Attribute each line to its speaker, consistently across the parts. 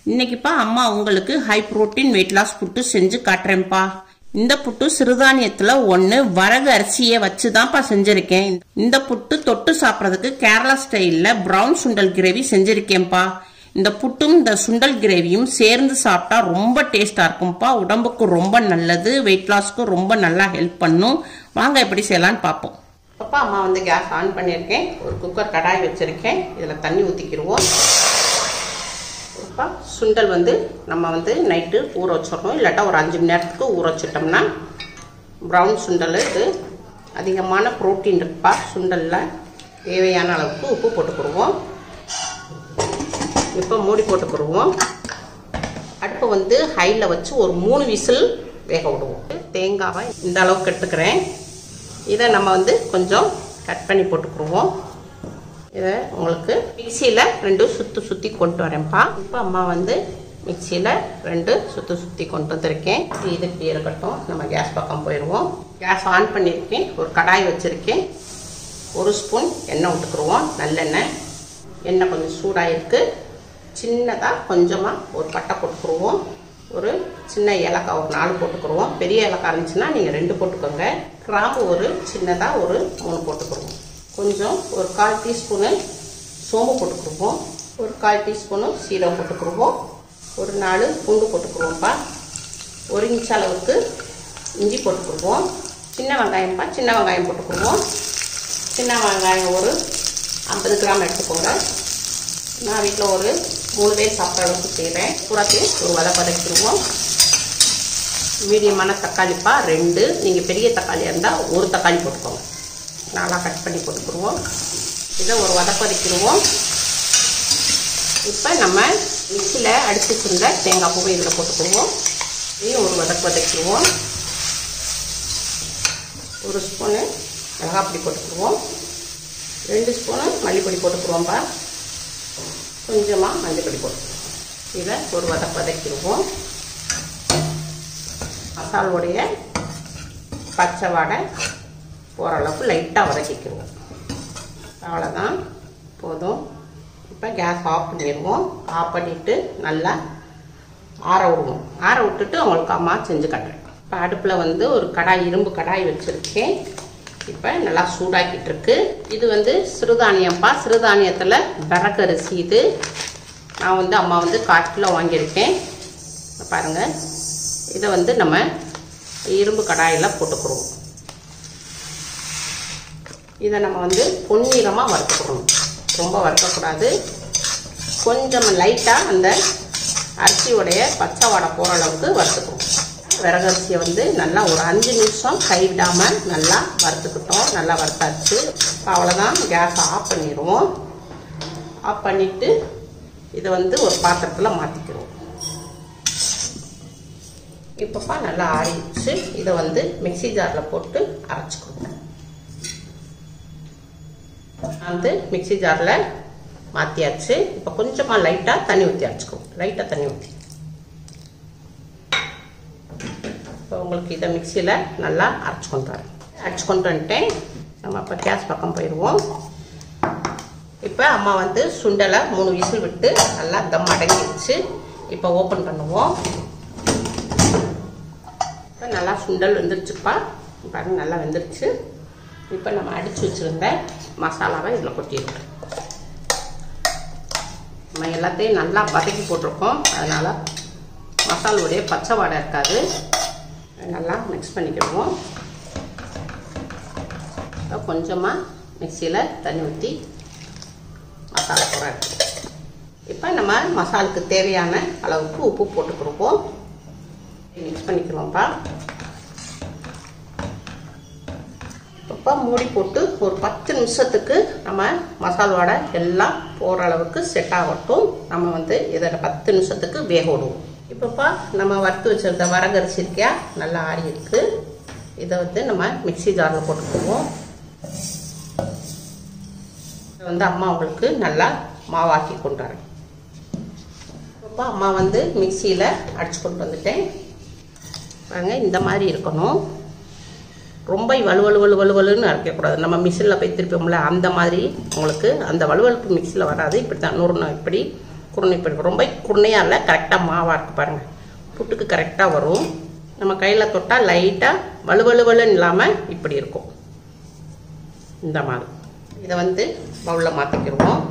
Speaker 1: இன்னைக்குப்பா அம்மா உங்களுக்கு high protein weight loss puttu செஞ்சு காட்டுறேன்ப்பா. இந்த புட்டு சிறுதானியத்துல ஒண்ணு வரகு அரிசியை வச்சுதான்ப்பா செஞ்சிருக்கேன். இந்த புட்டு தொட்டு சாப்பிடறதுக்கு கேரளா ஸ்டைல்ல பிரவுன் சுண்டல் கிரேவி செஞ்சிருக்கேன்ப்பா. இந்த புட்டும் இந்த சுண்டல் கிரேவியும் சேர்ந்து சாப்பிட்டா ரொம்ப டேஸ்டா இருக்கும்பா. உடம்புக்கு ரொம்ப நல்லது, வெயிட் லாஸ்க்கு ரொம்ப நல்லா ஹெல்ப் பண்ணும். வாங்க எப்படி செய்யலாம்னு பார்ப்போம். அப்பா அம்மா வந்து கேஸ் ஆன் பண்ணியிருக்கேன். ஒரு குக்கர் கடாய் வச்சிருக்கேன். இதுல தண்ணி ஊத்திக்கிடுவோம். சுண்டல் வந்து நம்ம வந்து நைட்டு ஊற வச்சிடணும், இல்லாட்டா ஒரு 5 மணி நேரத்துக்கு ஊற வச்சிட்டோம்னா ப்ரௌன் சுண்டல். இது அதிகமான புரோட்டீன் இருக்குப்பா சுண்டலில். தேவையான அளவுக்கு உப்பு போட்டுக்கிடுவோம். இப்போ மூடி போட்டுக்கிடுவோம். அடுப்பை வந்து ஹையில் வச்சு ஒரு 3 விசில் வேக விடுவோம். தேங்காவை இந்த அளவுக்கு எடுத்துக்கிறேன். இதை நம்ம வந்து கொஞ்சம் கட் பண்ணி போட்டுக்கிடுவோம். இதை உங்களுக்கு மிக்சியில் 2 சுற்றி கொண்டு வரேன்ப்பா. இப்போ அம்மா வந்து மிக்சியில் 2 சுற்றி கொண்டு வந்திருக்கேன். இது இப்படி இருக்கட்டும். நம்ம கேஸ் பக்கம் போயிடுவோம். கேஸ் ஆன் பண்ணியிருக்கேன். ஒரு கடாய் வச்சுருக்கேன். 1 ஸ்பூன் எண்ணெய் விட்டுக்குருவோம், நல்லெண்ணெய். எண்ணெய் கொஞ்சம் சூடாகிருக்கு. சின்னதாக கொஞ்சமாக ஒரு பட்டை போட்டுக்குருவோம். ஒரு சின்ன ஏலக்காய் ஒரு 4 போட்டுக்குருவோம். பெரிய ஏலக்காய் இருந்துச்சுன்னா நீங்கள் 2 போட்டுக்கோங்க. கிராம்பு ஒரு சின்னதாக ஒரு 3 போட்டுக்குருவோம். கொஞ்சம் ஒரு 1/4 டீஸ்பூனு சோம்பு போட்டுக்குருவோம். ஒரு 1/4 டீஸ்பூனு சீரகம் போட்டுக்குருவோம். ஒரு 4 பூண்டு போட்டுக்குருவோம்ப்பா. 1 இன்ச் அளவுக்கு இஞ்சி போட்டுக்குருவோம். சின்ன வெங்காயம்ப்பா, சின்ன வெங்காயம் போட்டுக்குருவோம். சின்ன வெங்காயம் ஒரு 50 கிராம் எடுத்துக்கோங்க. நான் வீட்டில் ஒரு 3 பேர் சாப்பிட்ற அளவுக்கு செய்கிறேன். பூராத்தையும் ஒரு வதக்கிடுவோம். மீடியமான தக்காளிப்பா 2. நீங்கள் பெரிய தக்காளியாக இருந்தால் 1 தக்காளி போட்டுக்கோங்க. நல்லா கட் பண்ணி போட்டுக்குருவோம். இதை ஒரு வதக்கிடுவோம். இப்போ நம்ம மிக்சியில் அடித்து வச்சிருந்த தேங்காய் பூவை இதில் போட்டுக்குருவோம். இதையும் ஒரு வதக்கிடுவோம். 1 ஸ்பூனு மிளகாப்பொடி போட்டுக்குருவோம். 2 ஸ்பூனு மல்லிப்பொடி போட்டுக்குருவோம்ப்பா. கொஞ்சமாக மஞ்சள் பொடி போட்டுக்குவோம். இதை ஒரு வதக்கிடுவோம். மசாலோடைய பச்சை வாடை போகிற அளவுக்கு லைட்டாக வதக்கிக்குவோம். அவ்வளோதான், போதும். இப்போ கேஸ் ஆஃப் பண்ணிடுவோம். ஆஃப் பண்ணிவிட்டு நல்லா ஆற விடுவோம். ஆற விட்டுட்டு உங்களுக்கு அம்மா செஞ்சு காட்டுறேன். இப்போ அடுப்பில் வந்து ஒரு கடாய், இரும்பு கடாய் வச்சுருக்கேன். இப்போ நல்லா சூடாக்கிட்டு இருக்கு. இது வந்து சிறுதானியம்ப்பா. சிறுதானியத்தில் வரகரிசி. இது நான் வந்து அம்மா வந்து 1/4 கிலோ வாங்கியிருக்கேன். பாருங்கள், இதை வந்து நம்ம இரும்பு கடாயில் போட்டுக்கிறோம். இதை நம்ம வந்து பொன்னிறமாக வறுத்துக்கணும். ரொம்ப வறுக்கக்கூடாது. கொஞ்சம் லைட்டாக அந்த அரிசியோடைய பச்சை வாடை போகிற அளவுக்கு வறுத்துக்கணும். விறகரிசியை வந்து நல்லா ஒரு 5 நிமிஷம் கைவிடாமல் நல்லா வறுத்துக்கிட்டோம். நல்லா வறுத்தாச்சு. அவ்வளோதான், கேஸை ஆஃப் பண்ணிடுவோம். ஆஃப் பண்ணிவிட்டு இதை வந்து ஒரு பாத்திரத்தில் மாற்றிக்கிறோம். இப்போப்பா நல்லா ஆறிடுச்சு. இதை வந்து மிக்சி ஜாரில் போட்டு அரைச்சிக்கணும். வந்து மிக்சி ஜாரில் மாற்றியாச்சு. இப்போ கொஞ்சமாக லைட்டாக தண்ணி ஊற்றி அரைச்சிக்கணும். லைட்டாக தண்ணி ஊற்றி இப்போ உங்களுக்கு இதை மிக்சியில் நல்லா அரைச்சி கொண்டு வந்துட்டேன். நம்ம இப்போ கேஸ் பக்கம் போயிடுவோம். இப்போ அம்மா வந்து சுண்டலை 3 விசில் விட்டு நல்லா தம் அடங்கிடுச்சு. இப்போ ஓப்பன் பண்ணுவோம். இப்போ நல்லா சுண்டல் வெந்துருச்சுப்பா. பாருங்க, நல்லா வெந்துருச்சு. இப்போ நம்ம அடித்து வச்சுருந்த மசாலாவை இதில் கொட்டிடுறோம். நம்ம எல்லாத்தையும் நல்லா வதக்கி போட்டிருக்கோம். அதனால் மசாலாவுடைய பச்சை வாடை இருக்காது. நல்லா மிக்ஸ் பண்ணிக்கிடுவோம். கொஞ்சமாக மிக்சியில் தண்ணி ஊற்றி மசாலா போடுறோம். இப்போ நம்ம மசாலுக்கு தேவையான அளவுக்கு உப்பு போட்டுக்கிடுவோம். மிக்ஸ் பண்ணிக்கிறோம்ப்பா. இப்போ மூடி போட்டு ஒரு 10 நிமிஷத்துக்கு நம்ம மசாலோட எல்லாம் போகிற அளவுக்கு செட் ஆகட்டும். நம்ம வந்து இதை 10 நிமிஷத்துக்கு வேக விடுவோம். இப்போப்பா நம்ம வறுத்து வச்சுருந்த வரகரிசி இருக்கியா, நல்லா ஆறி இருக்கு. இதை வந்து நம்ம மிக்சி ஜாரில் போட்டுக்குவோம். இதை வந்து அம்மா உங்களுக்கு நல்லா மாவாக்கி கொண்டு வரேன். இப்போப்பா அம்மா வந்து மிக்சியில் அடிச்சு கொண்டு வந்துட்டேன். பாருங்க, இந்த மாதிரி இருக்கணும். ரொம்ப வலுவலுன்னு அரைக்கக்கூடாது. நம்ம மிஷினில் போய் திருப்போம்ல, அந்த மாதிரி உங்களுக்கு அந்த வலுவலுப்பு மிக்சியில் வராது. இப்படி தான் நூறுனா இப்படி குருணை பிடிக்கும். ரொம்ப குருணையாக இல்லை, கரெக்டாக மாவாக இருக்குது பாருங்கள். புட்டுக்கு கரெக்டாக வரும். நம்ம கையில் தொட்டால் லைட்டாக வலுவலுவலுன்னு இல்லாமல் இப்படி இருக்கும். இந்த மாதிரி இதை வந்து பவுலில் மாற்றிக்கிடுவோம்.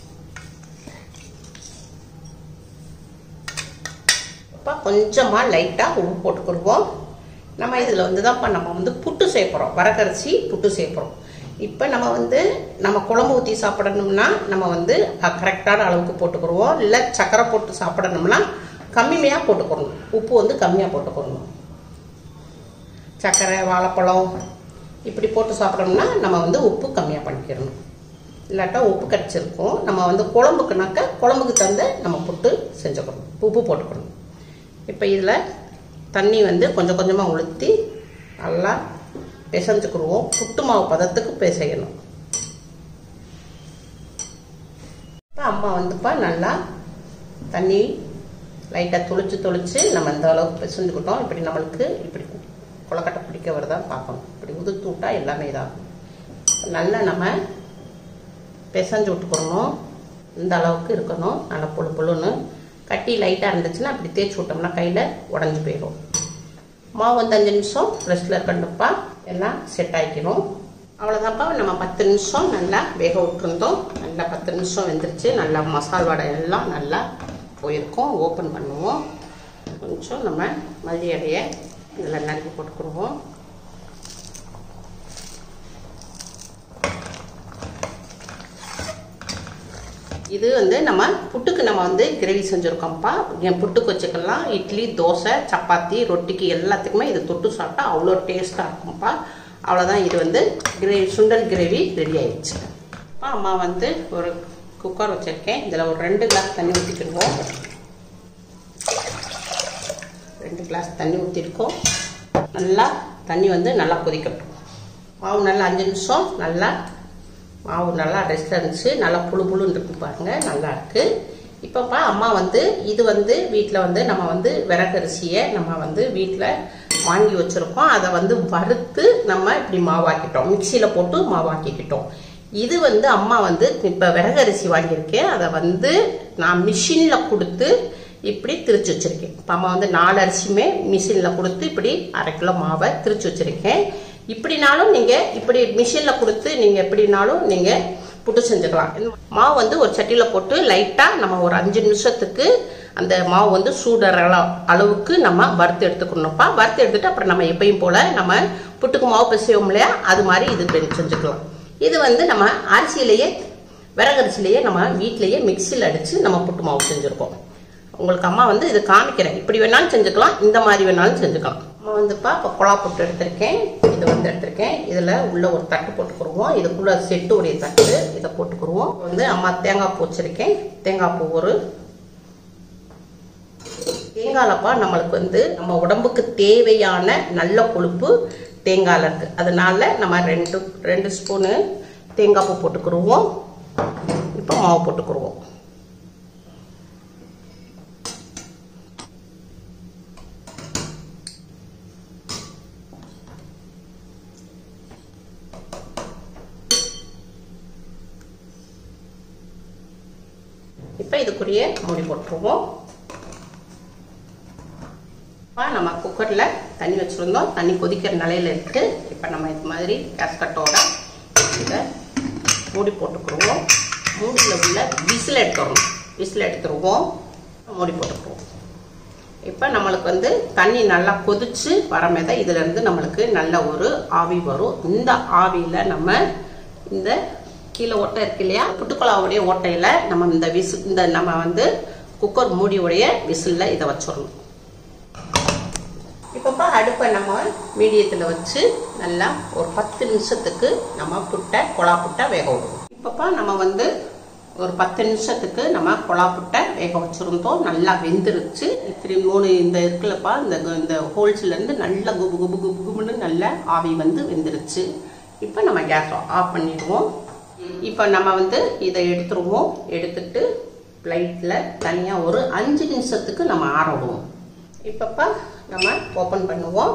Speaker 1: இப்போ கொஞ்சமாக லைட்டாக உப்பு போட்டுக்கிடுவோம். நம்ம இதில் வந்து தான்ப்பா நம்ம வந்து புட்டு சேர்க்குறோம், வரகரிசி புட்டு சேர்க்குறோம். இப்போ நம்ம வந்து நம்ம குழம்பு ஊற்றி சாப்பிடணும்னா நம்ம வந்து கரெக்டான அளவுக்கு போட்டுக்கிடுவோம். இல்லை சக்கரை போட்டு சாப்பிடணும்னா கம்மியாக போட்டுக்கணும். உப்பு வந்து கம்மியாக போட்டுக்கணும். சக்கரை வாழைப்பழம் இப்படி போட்டு சாப்பிடணும்னா நம்ம வந்து உப்பு கம்மியாக பண்ணிக்கிறணும். இல்லாட்டா உப்பு கடிச்சிருக்கும். நம்ம வந்து குழம்புக்குனாக்க குழம்புக்கு தந்து நம்ம புட்டு செஞ்சுக்கணும், உப்பு போட்டுக்கணும். இப்போ இதில் தண்ணி வந்து கொஞ்சம் கொஞ்சமாக ஊற்றி நல்லா பிசைஞ்சுக்கிடுவோம். புட்டு மாவு பதத்துக்கு பிசையணும். இப்போ அம்மா வந்துப்பா நல்லா தண்ணி லைட்டாக தொளிச்சு நம்ம இந்த அளவுக்கு பிசைஞ்சுக்கிட்டோம். இப்படி நம்மளுக்கு இப்படி கொலக்கட்டை பிடிக்க வருதான்னு பார்க்கணும். இப்படி உதுத்து விட்டா எல்லாமே இதாகும். நல்லா நம்ம பிசைஞ்சு விட்டுக்கணும். இந்த அளவுக்கு இருக்கணும். நல்லா புழு புழுன்னு கட்டி லைட்டாக இருந்துச்சுன்னா அப்படி தேய்ச்சி விட்டோம்னா கையில் உடஞ்சி போயிடும். மாவு வந்து 5 நிமிஷம் ரெஸ்ட்டில் இருக்கணும்ப்பா. எல்லாம் செட் ஆகிக்கணும். அவ்வளோதான்ப்பா. நம்ம 10 நிமிஷம் நல்லா வேக விட்டுருந்தோம். நல்லா 10 நிமிஷம் வெந்துருச்சு. நல்லா மசால் வடை எல்லாம் நல்லா போயிருக்கோம். ஓப்பன் பண்ணுவோம். கொஞ்சம் நம்ம மல்லி இலையை இதில் நறுக்கி போட்டுக்கிடுவோம். இது வந்து நம்ம புட்டுக்கு நம்ம வந்து கிரேவி செஞ்சுருக்கோம்ப்பா. என் புட்டுக்கு வச்சுக்கலாம். இட்லி, தோசை, சப்பாத்தி, ரொட்டிக்கு எல்லாத்துக்குமே இது தொட்டு சாப்பிட்டா அவ்வளோ டேஸ்ட்டாக இருக்கும்ப்பா. அவ்வளோதான். இது வந்து கிரேவி, சுண்டல் கிரேவி ரெடி ஆயிடுச்சு. இப்போ அம்மா வந்து ஒரு குக்கர் வச்சுருக்கேன். இதில் ஒரு 2 கிளாஸ் தண்ணி ஊற்றிக்கிடுவோம். 2 கிளாஸ் தண்ணி ஊற்றிருக்கோம். நல்லா தண்ணி வந்து நல்லா கொதிக்கட்டும். மாவு நல்லா 5 நிமிஷம் நல்லா மாவு நல்லா ரெஸ்ட் இருந்துச்சு. நல்லா புழு புழுன்னு இருக்கு பாருங்கள், நல்லா இருக்குது. இப்போப்பா அம்மா வந்து இது வந்து வீட்டில் வந்து நம்ம வந்து விறகரிசியை நம்ம வந்து வீட்டில் வாங்கி வச்சுருக்கோம். அதை வந்து வறுத்து நம்ம இப்படி மாவாக்கிட்டோம், மிக்சியில் போட்டு மாவாக்கிக்கிட்டோம். இது வந்து அம்மா வந்து இப்போ விறகரிசி வாங்கியிருக்கேன். அதை வந்து நான் மிஷினில் கொடுத்து இப்படி திரிச்சு வச்சுருக்கேன். இப்போ அம்மா வந்து 4 அரிசியுமே மிஷினில் கொடுத்து இப்படி 1/2 கிலோ மாவை திரிச்சு வச்சுருக்கேன். இப்படினாலும் நீங்கள் இப்படி மிஷினில் கொடுத்து நீங்கள் எப்படினாலும் நீங்கள் புட்டு செஞ்சுக்கலாம். மாவு வந்து ஒரு சட்டியில் போட்டு லைட்டாக நம்ம ஒரு 5 நிமிஷத்துக்கு அந்த மாவு வந்து சூடுற அளவுக்கு நம்ம வறுத்து எடுத்துக்கணும்ப்பா. வறுத்து எடுத்துட்டு அப்புறம் நம்ம எப்பயும் போல் நம்ம புட்டுக்கு மாவு பிசைவோம் இல்லையா, அது மாதிரி இது செஞ்சுக்கலாம். இது வந்து நம்ம அரிசியிலேயே விறகரிசியிலேயே நம்ம வீட்டிலேயே மிக்சியில் அடித்து நம்ம புட்டு மாவு செஞ்சுருக்கோம். உங்களுக்கு அம்மா வந்து இது காமிக்கிறேன். இப்படி வேணாலும் செஞ்சுக்கலாம், இந்த மாதிரி வேணாலும் செஞ்சுக்கலாம். அம்மா வந்துப்பா இப்போ குழா புட்டு எடுத்திருக்கேன். இது வந்து எடுத்திருக்கேன். இதில் உள்ள ஒரு தட்டு போட்டுக்குருவோம். இதுக்குள்ள செட்டு உடைய தட்டு இதை போட்டுக்குருவோம். வந்து அம்மா தேங்காய் பூ வச்சிருக்கேன். தேங்காய் பூ ஒரு தேங்காய்லப்பா நம்மளுக்கு வந்து நம்ம உடம்புக்கு தேவையான நல்ல கொழுப்பு தேங்காயில் இருக்குது. அதனால நம்ம 2 ஸ்பூனு தேங்காய் பூ போட்டுக்குருவோம். இப்போ மாவு போட்டுக்குருவோம். இப்போ இதுக்குரிய மூடி போட்டுருவோம். நம்ம குக்கரில் தண்ணி வச்சுருந்தோம். தண்ணி கொதிக்கிற நிலையில் இருக்குது. இப்போ நம்ம இது மாதிரி கேஸ்கட்டோட இதை மூடி போட்டுக்குருவோம். மூடியில் உள்ள விசில் எடுத்துருவோம். மூடி போட்டுக்குருவோம். இப்போ நம்மளுக்கு வந்து தண்ணி நல்லா கொதிச்சு வரமேதான் இதிலேருந்து நம்மளுக்கு நல்ல ஒரு ஆவி வரும். இந்த ஆவியில் நம்ம இந்த கீழே ஓட்டை இருக்கு இல்லையா, புட்டுக்குழாவுடைய ஓட்டையில் நம்ம இந்த நம்ம வந்து குக்கர் மூடியுடைய விசிலில் இதை வச்சிடணும். இப்போப்பா அடுப்பை நம்ம மீடியத்தில் வச்சு நல்லா ஒரு 10 நிமிஷத்துக்கு நம்ம குழா புட்டை வேக விடுவோம். இப்போப்பா நம்ம வந்து ஒரு 10 நிமிஷத்துக்கு நம்ம குழா புட்டை வேக வச்சுருந்தோம். நல்லா வெந்துருச்சு. 3 இந்த இருக்குல்லப்பா, இந்த ஹோல்ஸ்லேருந்து நல்லா குபு குபு குபு குபுன்னு நல்லா ஆவி வந்து வெந்துருச்சு. இப்போ நம்ம கேஸ் ஆஃப் பண்ணிடுவோம். இப்போ நம்ம வந்து இதை எடுத்துருவோம். எடுத்துட்டு பிளேட்டில் தனியாக ஒரு 5 நிமிஷத்துக்கு நம்ம ஆற விடுவோம். இப்போப்பா நம்ம ஓப்பன் பண்ணுவோம்.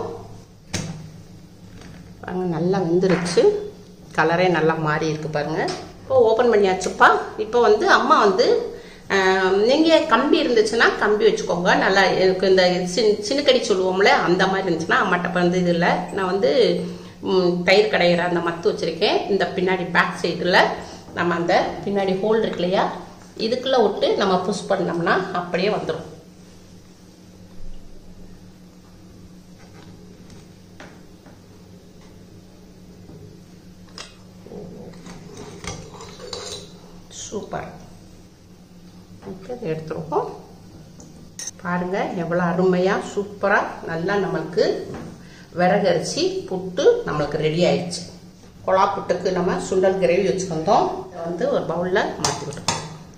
Speaker 1: பாருங்க நல்லா வெந்துருச்சு. கலரே நல்லா மாறி இருக்கு பாருங்க. இப்போ ஓப்பன் பண்ணியாச்சுப்பா. இப்போ வந்து அம்மா வந்து நீங்கள் கம்பி இருந்துச்சுன்னா கம்பி வச்சுக்கோங்க. நல்லா எனக்கு இந்த சின்னக்கடி சொல்லுவோம்ல அந்த மாதிரி இருந்துச்சுன்னா அம்மாட்ட வந்து இது இல்லை. நான் வந்து தயிர் கடையிற அந்த மத்து வச்சுருக்கேன். இந்த பின்னாடி பேக் சைடில் நம்ம அந்த பின்னாடி ஹோல் இருக்கு இல்லையா, இதுக்குள்ளே விட்டு நம்ம புஷ் பண்ணோம்னா அப்படியே வந்துடும். சூப்பர். ஓகே, எடுத்துருவோம். பாருங்கள் எவ்வளோ அருமையாக சூப்பராக நல்லா நம்மளுக்கு விறகரிசி புட்டு நம்மளுக்கு ரெடி ஆயிடுச்சு. கொலா புட்டுக்கு நம்ம சுண்டல் கிரேவி வச்சுருந்தோம். இதை வந்து ஒரு பவுலில் மாற்றி விட்டுருக்கோம்.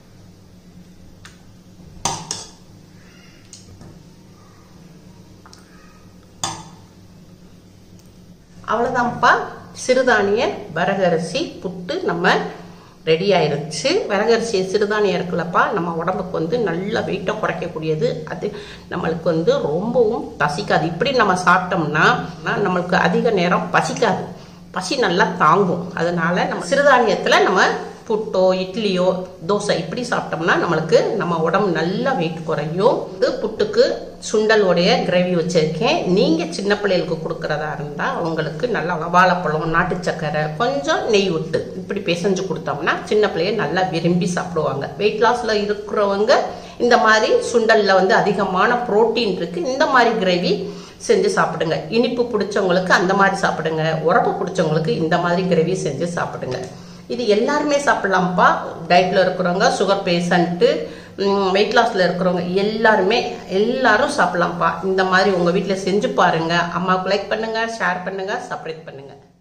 Speaker 1: அவ்வளோதான்ப்பா, சிறுதானிய விறகரிசி புட்டு நம்ம ரெடி ஆயிருச்சு. விறகரிசி சிறுதானியம் இருக்குல்லப்பா, நம்ம உடம்புக்கு வந்து நல்ல வெயிட்டை குறைக்கக்கூடியது. அது நம்மளுக்கு வந்து ரொம்பவும் பசிக்காது. இப்படி நம்ம சாப்பிட்டோம்னா நம்மளுக்கு அதிக நேரம் பசிக்காது, பசி நல்லா தாங்கும். அதனால நம்ம சிறுதானியத்தில் நம்ம புட்டோ இட்லியோ தோசை இப்படி சாப்பிட்டோம்னா நம்மளுக்கு நம்ம உடம்பு நல்லா வெயிட் குறையும். இது புட்டுக்கு சுண்டலோடைய கிரேவி வச்சிருக்கேன். நீங்கள் சின்ன பிள்ளைகளுக்கு கொடுக்குறதா இருந்தால் அவங்களுக்கு நல்லா வாழைப்பழம், நாட்டு சக்கரை, கொஞ்சம் நெய் விட்டு இப்படி பிசைஞ்சு கொடுத்தோம்னா சின்ன பிள்ளைய நல்லா விரும்பி சாப்பிடுவாங்க. வெயிட் லாஸில் இருக்கிறவங்க இந்த மாதிரி சுண்டலில் வந்து அதிகமான புரோட்டீன் இருக்குது. இந்த மாதிரி கிரேவி செஞ்சு சாப்பிடுங்க. இனிப்பு பிடிச்சவங்களுக்கு அந்த மாதிரி சாப்பிடுங்க, உரப்பு பிடிச்சவங்களுக்கு இந்த மாதிரி கிரேவி செஞ்சு சாப்பிடுங்க. இது எல்லாருமே சாப்பிடலாம்ப்பா. டயட்டில் இருக்கிறவங்க, சுகர் பேஷண்ட்டு, வெயிட் லாஸில் இருக்கிறவங்க எல்லாரும் சாப்பிடலாம்ப்பா. இந்த மாதிரி உங்கள் வீட்டில் செஞ்சு பாருங்கள். அம்மாவுக்கு லைக் பண்ணுங்கள், ஷேர் பண்ணுங்கள், சப்ஸ்கிரைப் பண்ணுங்கள்.